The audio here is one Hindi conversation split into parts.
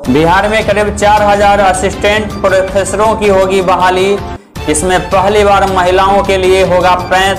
बिहार में करीब 4000 असिस्टेंट प्रोफेसरों की होगी बहाली। इसमें पहली बार महिलाओं के लिए होगा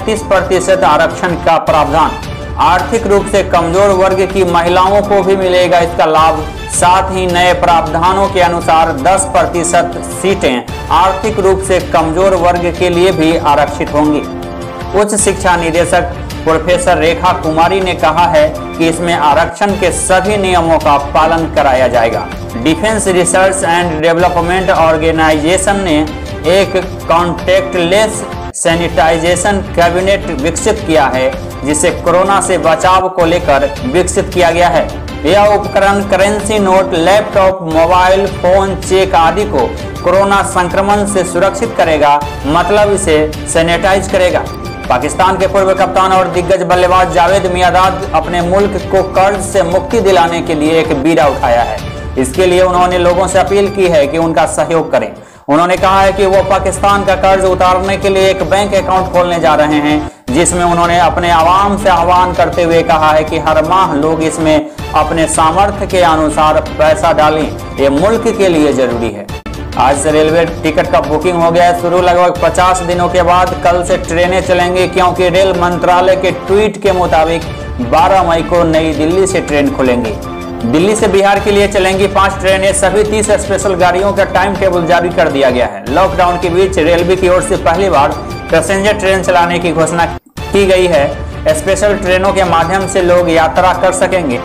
35% आरक्षण का प्रावधान। आर्थिक रूप से कमजोर वर्ग की महिलाओं को भी मिलेगा इसका लाभ। साथ ही नए प्रावधानों के अनुसार 10% सीटें आर्थिक रूप से कमजोर वर्ग के लिए भी आरक्षित होंगी। उच्च शिक्षा निदेशक प्रोफेसर रेखा कुमारी ने कहा है कि इसमें आरक्षण के सभी नियमों का पालन कराया जाएगा। Defence research and development organisation ने एक कॉन्टैक्टलेस सैनिटाइजेशन कैबिनेट विकसित किया है, जिसे कोरोना से बचाव को लेकर विकसित किया गया है। यह उपकरण currency note, laptop, mobile phone, cheque आदि को कोरोना संक्रमण से सुरक्षित करेगा, मतलब इसे सैनिटाइज करेगा। पाकिस्तान के पूर्व कप्तान और दिग्गज बल्लेबाज जावेद मियांदाद अपने मुल्क को कर्ज से मुक्ति दिलाने के लिए एक बीड़ा उठाया है। इसके लिए उन्होंने लोगों से अपील की है कि उनका सहयोग करें। उन्होंने कहा है कि वो पाकिस्तान का कर्ज उतारने के लिए एक बैंक अकाउंट खोलने जा रहे हैं, जिसमें उन्होंने अपने आवाम से आह्वान करते हुए कहा है कि हर माह लोग इसमें अपने सामर्थ्य के अनुसार पैसा डालें। ये मुल्क के लिए जरूरी है। आज से रेलवे टिकट का बुकिंग हो गया है शुरू। लगभग 50 दिनों के बाद कल से ट्रेनें चलेंगी, क्योंकि रेल मंत्रालय के ट्वीट के मुताबिक 12 मई को नई दिल्ली से ट्रेन खुलेंगी। दिल्ली से बिहार के लिए चलेंगी 5 ट्रेनें। सभी 30 स्पेशल गाड़ियों का टाइम टेबल जारी कर दिया गया है। लॉकडाउन के बीच रेलवे की ओर से पहली बार पैसेंजर ट्रेन चलाने की घोषणा की गई है। स्पेशल ट्रेनों के माध्यम से लोग यात्रा कर सकेंगे।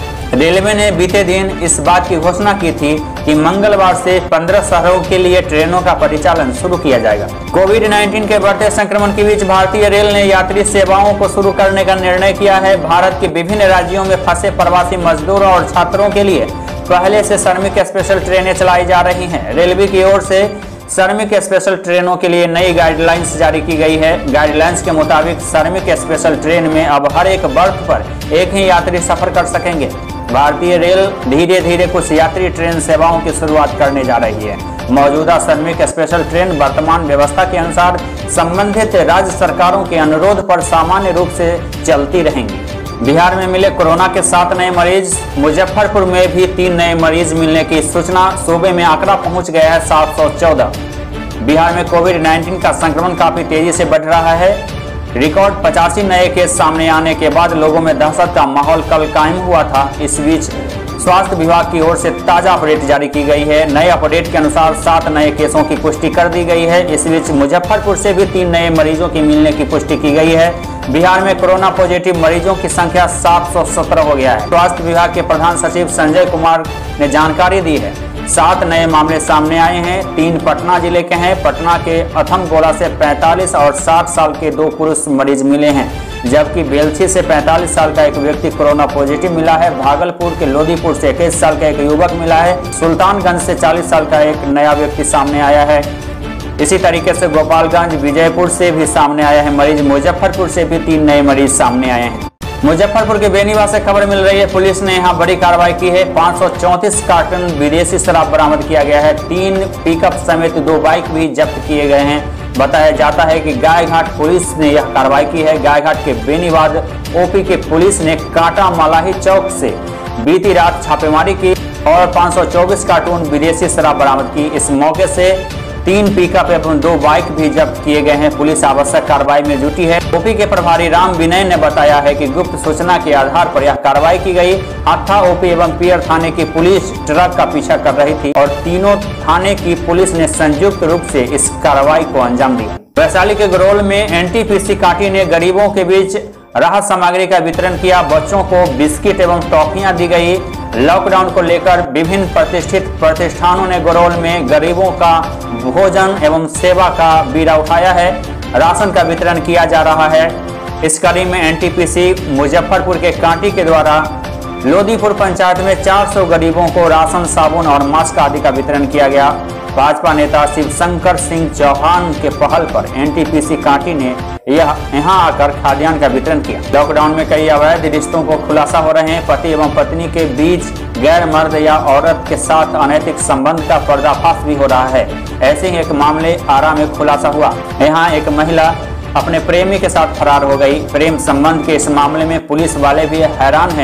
रेलवे ने बीते दिन इस बात की घोषणा की थी कि मंगलवार से 15 शहरों के लिए ट्रेनों का परिचालन शुरू किया जाएगा। कोविड-19 के बढ़ते संक्रमण के बीच भारतीय रेल ने यात्री सेवाओं को शुरू करने का निर्णय किया है। भारत के विभिन्न राज्यों में फंसे प्रवासी मजदूरों और छात्रों के लिए पहले से श्रमिक स्पेशल ट्रेनें चलाई जा रही हैं। रेलवे की ओर से श्रमिक स्पेशल ट्रेनों के लिए नई गाइडलाइंस जारी की गई है। गाइडलाइंस के मुताबिक श्रमिक स्पेशल ट्रेन में अब हर एक बर्थ पर एक ही यात्री सफर कर सकेंगे। भारतीय रेल धीरे धीरे कुछ यात्री ट्रेन सेवाओं की शुरुआत करने जा रही है। मौजूदा श्रमिक स्पेशल ट्रेन वर्तमान व्यवस्था के अनुसार संबंधित राज्य सरकारों के अनुरोध पर सामान्य रूप से चलती रहेंगी। बिहार में मिले कोरोना के 7 नए मरीज। मुजफ्फरपुर में भी 3 नए मरीज मिलने की सूचना। सूबे में आंकड़ा पहुंच गया है 714। बिहार में कोविड-19 का संक्रमण काफी तेजी से बढ़ रहा है। रिकॉर्ड 85 नए केस सामने आने के बाद लोगों में दहशत का माहौल कल कायम हुआ था। इस बीच स्वास्थ्य विभाग की ओर से ताजा अपडेट जारी की गई है। नए अपडेट के अनुसार 7 नए केसों की पुष्टि कर दी गई है। इस बीच मुजफ्फरपुर से भी 3 नए मरीजों की मिलने की पुष्टि की गई है। बिहार में कोरोना पॉजिटिव मरीजों की संख्या 717 हो गया है। स्वास्थ्य विभाग के प्रधान सचिव संजय कुमार ने जानकारी दी है। 7 नए मामले सामने आए हैं। 3 पटना जिले के हैं। पटना के अथमगोला से 45 और 60 साल के 2 पुरुष मरीज मिले हैं, जबकि बेलछी से 45 साल का एक व्यक्ति कोरोना पॉजिटिव मिला है। भागलपुर के लोदीपुर से 21 साल का एक युवक मिला है। सुल्तानगंज से 40 साल का एक नया व्यक्ति सामने आया है। इसी तरीके से गोपालगंज, विजयपुर से भी सामने आया है मरीज। मुजफ्फरपुर से भी 3 नए मरीज सामने आए हैं। मुजफ्फरपुर के बेनीवा से खबर मिल रही है। पुलिस ने यहां बड़ी कार्रवाई की है। 534 कार्टन विदेशी शराब बरामद किया गया है। 3 पिकअप समेत 2 बाइक भी जब्त किए गए हैं। बताया जाता है कि गायघाट पुलिस ने यह कार्रवाई की है। गायघाट के बेनीवाद ओपी के पुलिस ने कांटा मलाही चौक से बीती रात छापेमारी की और 524 कार्टून विदेशी शराब बरामद की। इस मौके से 3 पिकअप एवं 2 बाइक भी जब्त किए गए हैं। पुलिस आवश्यक कार्रवाई में जुटी है। ओपी के प्रभारी राम विनय ने बताया है कि गुप्त सूचना के आधार पर यह कार्रवाई की गई। हाथा ओपी एवं पियर थाने की पुलिस ट्रक का पीछा कर रही थी और तीनों थाने की पुलिस ने संयुक्त रूप से इस कार्रवाई को अंजाम दिया। वैशाली के गरोल में एनटीपीसी कांटी ने गरीबों के बीच राहत सामग्री का वितरण किया। बच्चों को बिस्किट एवं टॉफियां दी गई। लॉकडाउन को लेकर विभिन्न प्रतिष्ठित प्रतिष्ठानों ने गरोल में गरीबों का भोजन एवं सेवा का बीड़ा उठाया है। राशन का वितरण किया जा रहा है। इस कड़ी में एनटीपीसी मुजफ्फरपुर के कांटी के द्वारा लोदीपुर पंचायत में 400 गरीबों को राशन, साबुन और मास्क आदि का वितरण किया गया। भाजपा नेता शिवशंकर सिंह चौहान के पहल पर एनटीपीसी कांटी ने यहां आकर खाद्यान्न का वितरण किया। लॉकडाउन में कई अवैध रिश्तों को खुलासा हो रहे हैं। पति एवं पत्नी के बीच गैर मर्द या औरत के साथ अनैतिक संबंध का पर्दाफाश भी हो रहा है। ऐसे ही एक मामले आरा में खुलासा हुआ। यहाँ एक महिला अपने प्रेमी के साथ फरार हो गई। प्रेम संबंध के इस मामले में पुलिस वाले भी हैरान हैं।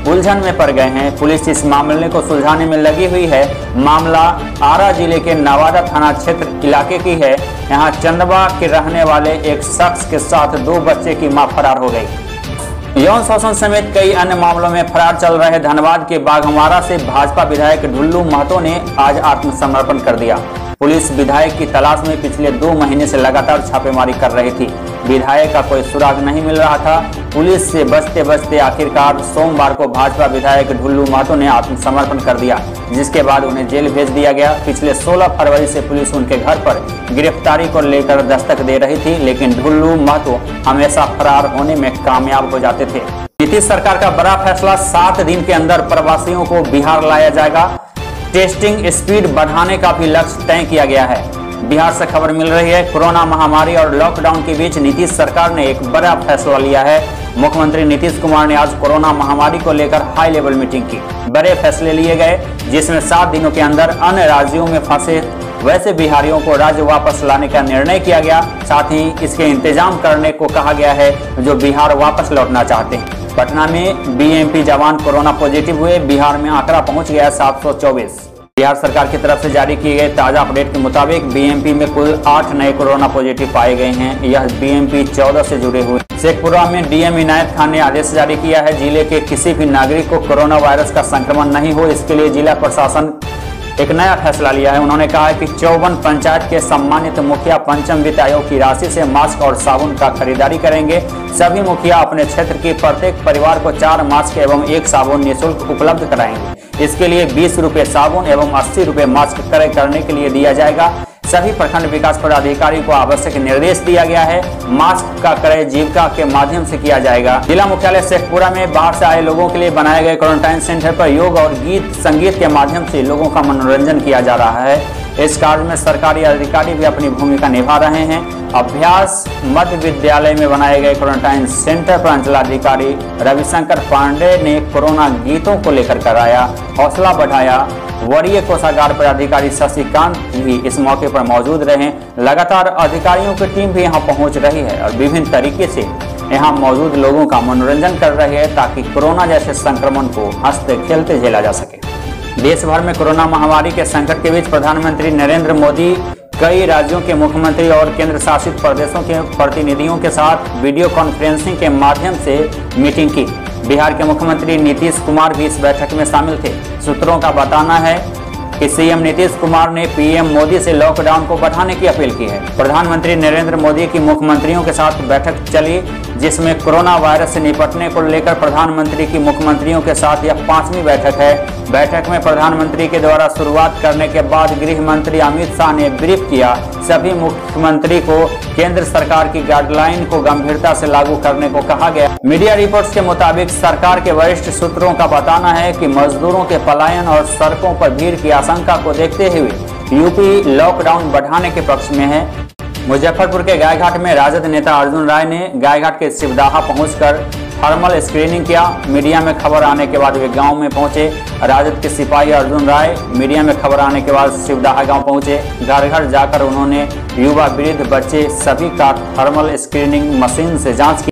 उलझन में पड़ गए हैं। पुलिस इस मामले को सुलझाने में लगी हुई है। मामला आरा जिले के नवादा थाना क्षेत्र इलाके की है। यहाँ चंदवा के रहने वाले एक शख्स के साथ 2 बच्चे की मां फरार हो गई। यौन शोषण समेत कई अन्य मामलों में फरार चल रहे धनबाद के बाघमारा से भाजपा विधायक ढुल्लू महतो ने आज आत्मसमर्पण कर दिया। पुलिस विधायक की तलाश में पिछले 2 महीने से लगातार छापेमारी कर रही थी। विधायक का कोई सुराग नहीं मिल रहा था। पुलिस से बचते बचते आखिरकार सोमवार को भाजपा विधायक ढुल्लू महतो ने आत्मसमर्पण कर दिया, जिसके बाद उन्हें जेल भेज दिया गया। पिछले 16 फरवरी से पुलिस उनके घर पर गिरफ्तारी को लेकर दस्तक दे रही थी, लेकिन ढुल्लू महतो हमेशा फरार होने में कामयाब हो जाते थे। नीतीश सरकार का बड़ा फैसला, 7 दिन के अंदर प्रवासियों को बिहार लाया जाएगा। टेस्टिंग स्पीड बढ़ाने का भी लक्ष्य तय किया गया है। बिहार से खबर मिल रही है, कोरोना महामारी और लॉकडाउन के बीच नीतीश सरकार ने एक बड़ा फैसला लिया है। मुख्यमंत्री नीतीश कुमार ने आज कोरोना महामारी को लेकर हाई लेवल मीटिंग की। बड़े फैसले लिए गए, जिसमें 7 दिनों के अंदर अन्य राज्यों में फंसे वैसे बिहारियों को राज्य वापस लाने का निर्णय किया गया। साथ ही इसके इंतजाम करने को कहा गया है जो बिहार वापस लौटना चाहते हैं। पटना में बीएमपी जवान कोरोना पॉजिटिव हुए। बिहार में आंकड़ा पहुंच गया 724। बिहार सरकार की तरफ से जारी किए गए ताजा अपडेट के मुताबिक बीएमपी में कुल 8 नए कोरोना पॉजिटिव पाए गए हैं। यह बीएमपी 14 से जुड़े हुए। शेखपुरा में डीएम इनायत खान ने आदेश जारी किया है, जिले के किसी भी नागरिक को कोरोना वायरस का संक्रमण नहीं हो, इसके लिए जिला प्रशासन एक नया फैसला लिया है। उन्होंने कहा है कि 54 पंचायत के सम्मानित मुखिया पंचम वित्त आयोग की राशि से मास्क और साबुन का खरीदारी करेंगे। सभी मुखिया अपने क्षेत्र की प्रत्येक परिवार को 4 मास्क एवं 1 साबुन निःशुल्क उपलब्ध कराएंगे। इसके लिए 20 रुपए साबुन एवं 80 रुपए मास्क क्रय करने के लिए दिया जाएगा। सभी प्रखंड विकास पदाधिकारी को आवश्यक निर्देश दिया गया है। मास्क का क्रय जीविका के माध्यम से किया जाएगा। जिला मुख्यालय शेखपुरा में बाहर से आए लोगों के लिए बनाए गए क्वारंटाइन सेंटर पर योग और गीत संगीत के माध्यम से लोगों का मनोरंजन किया जा रहा है। इस कार्य में सरकारी अधिकारी भी अपनी भूमिका निभा रहे हैं। अभ्यास मध्य विद्यालय में बनाए गए क्वारंटाइन सेंटर पर अंचलाधिकारी रविशंकर पांडे ने कोरोना गीतों को लेकर कराया, हौसला बढ़ाया। वरीय कोषागार पदाधिकारी शशिकांत भी इस मौके पर मौजूद रहे। लगातार अधिकारियों की टीम भी यहां पहुंच रही है और विभिन्न तरीके से यहां मौजूद लोगों का मनोरंजन कर रही है, ताकि कोरोना जैसे संक्रमण को हंसते खेलते झेला जा सके। देश भर में कोरोना महामारी के संकट के बीच प्रधानमंत्री नरेंद्र मोदी कई राज्यों के मुख्यमंत्री और केंद्र शासित प्रदेशों के प्रतिनिधियों के साथ वीडियो कॉन्फ्रेंसिंग के माध्यम से मीटिंग की। बिहार के मुख्यमंत्री नीतीश कुमार भी इस बैठक में शामिल थे। सूत्रों का बताना है कि सीएम नीतीश कुमार ने पीएम मोदी से लॉकडाउन को बढ़ाने की अपील की है। प्रधानमंत्री नरेंद्र मोदी की मुख्यमंत्रियों के साथ बैठक चली, जिसमें कोरोना वायरस से निपटने को लेकर प्रधानमंत्री की मुख्यमंत्रियों के साथ यह 5वीं बैठक है। बैठक में प्रधानमंत्री के द्वारा शुरुआत करने के बाद गृह मंत्री अमित शाह ने ब्रीफ किया। सभी मुख्यमंत्री को केंद्र सरकार की गाइडलाइन को गंभीरता से लागू करने को कहा गया। मीडिया रिपोर्ट्स के मुताबिक सरकार के वरिष्ठ सूत्रों का बताना है कि मजदूरों के पलायन और सड़कों पर भीड़ की आशंका को देखते हुए यूपी लॉकडाउन बढ़ाने के पक्ष में है। मुजफ्फरपुर के गायघाट में राजद नेता अर्जुन राय ने गायघाट के शिवदाहा पहुंचकर थर्मल स्क्रीनिंग किया। मीडिया में खबर आने के बाद वे गांव में पहुंचे। राजद के सिपाही अर्जुन राय मीडिया में खबर आने के बाद शिवदाहा गांव पहुंचे। घर घर जाकर उन्होंने युवा, वृद्ध, बच्चे सभी का थर्मल स्क्रीनिंग मशीन से जांच की।